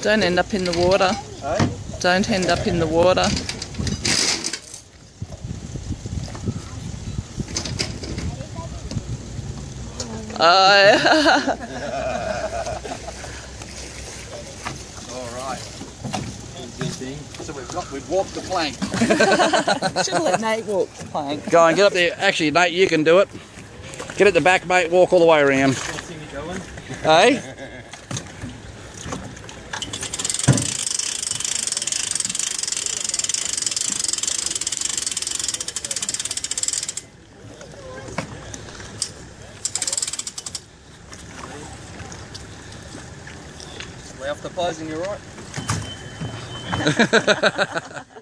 Don't end up in the water. Eh? Don't end up in the water. Alright. So we've walked the plank. Should have let Nate walk the plank. Go on, get up there. Actually, Nate, you can do it. Get at the back, mate. Walk all the way around. Hey? Way off the posing, you're right.